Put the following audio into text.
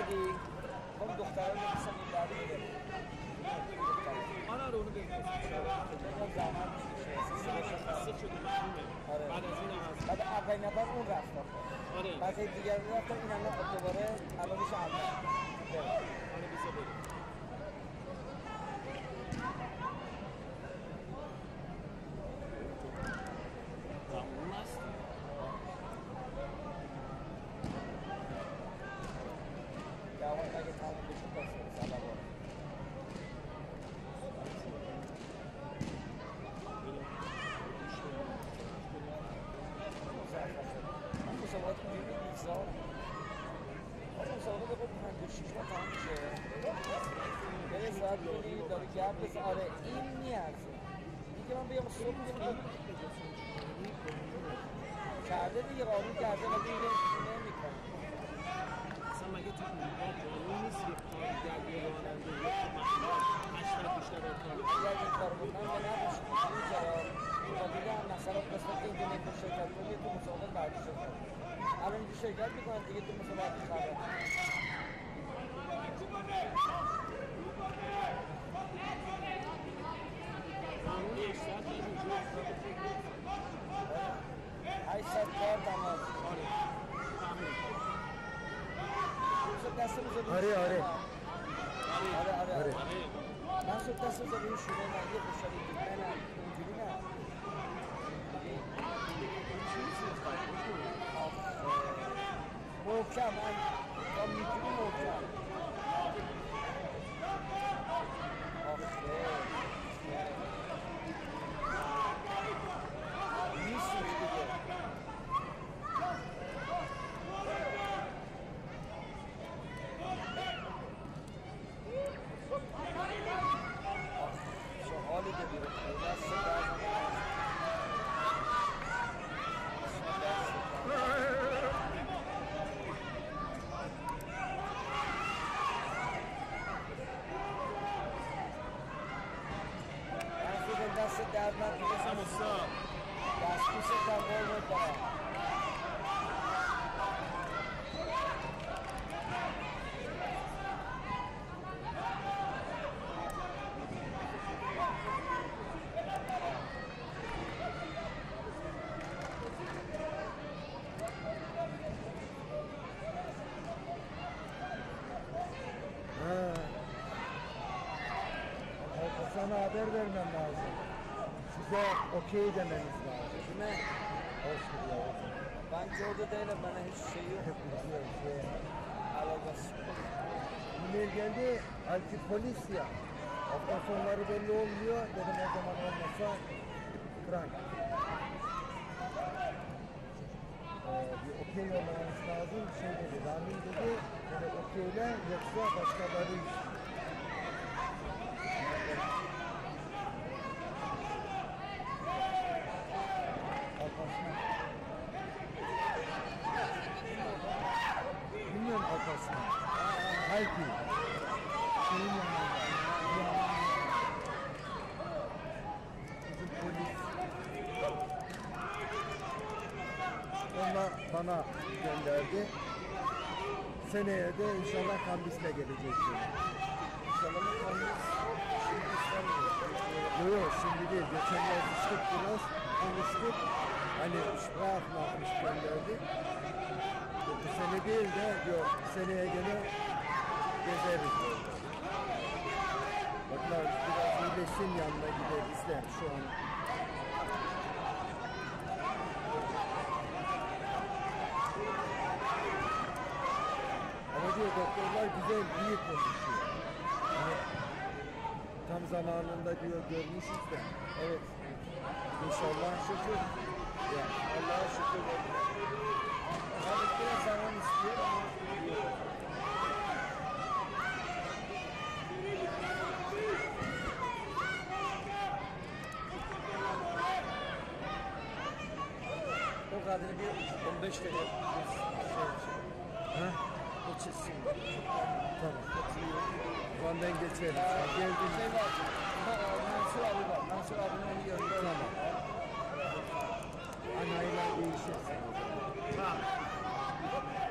اومدی؟ خب دختران نمیستم این دردی بده آره اونو بگیرم زمان میشه خسته شده معلومه بعد از این هم هست بعد اولین نفر اون رفت آره بعد دیگر رفتم این هم دوباره الان میشه اول آره بیسا بریم اون هست دوان اگه تمام بشه پس سبب من مسابقات میگیرم بیزار آقا مسابقات بخور 56 ما تمام میشه یه ساعت بینی داره گرد بزن آره این میارزه دیگه من بیام صبح میگم کرده دیگه قانون کرده و دیگه نمیکنه اصلا مگه تو اونها قانون نیست یه کارگر یه راننده یه مشتر بیشتر باید کار اگر این کار بکنم به نفش و دیگه هم مثلا قسمت این که نکن شرکت کنی تو مسابقات بعدی شرکت الان اینجا شرکت میکنن دیگه تو مسابقات خبر قانون 1 ساعت اینجا 8 ساعت کار تمام آره دست بزرگی آره من شد دست بزرگی شده من یه بشاری دیگه نه اونجوری نه محکم من با میتونی محکم نیست دیگه چه حالی که بیره دست دست درد نکنه دست پیست کار بود دارم Sana haber vermem lazım. Size okey demeniz lazım. Kime? Hoş geldin. Ben orada değilim, bana hiç şey yok. Alakası. E-mail geldi, halbuki polis ya. Hafta sonları belli olmuyor. Dedim o zaman olmasa krank. Bir okey olmamız lazım. Şey dedi, Ramin dedi, yani okeyle yoksa başkaları bilmiyorum arkasına. Halbuki şeyin yanında. Bizim polis. Onlar bana gönderdi. Seneye de inşallah Kambis'le gelecek. İnşallah Kambis şimdi istemiyor. Yok şimdi değil. Geçen yazıştık biraz. Konuştuk. Hani Sprachnachricht gönderdi. Bu sene değil de diyor seneye gene gezeriz diyor. Baklar biraz iyileşsin yanına gideriz de şu an. Ama diyor doktorlar güzel iyi konuşuyor. Yani, tam zamanında diyor görmüşüz de. Evet. İnşallah şükür. Ya Allah'a şükür. Tabii biraz zaman istiyor ama o kadını bir 15 TL geçirsin. Tamam. Ulan ben geçerim. Geldim. Şey var. Mansur abi var. Mansur abinin onu yanında. Tamam. Anayla değişirsin. Tamam.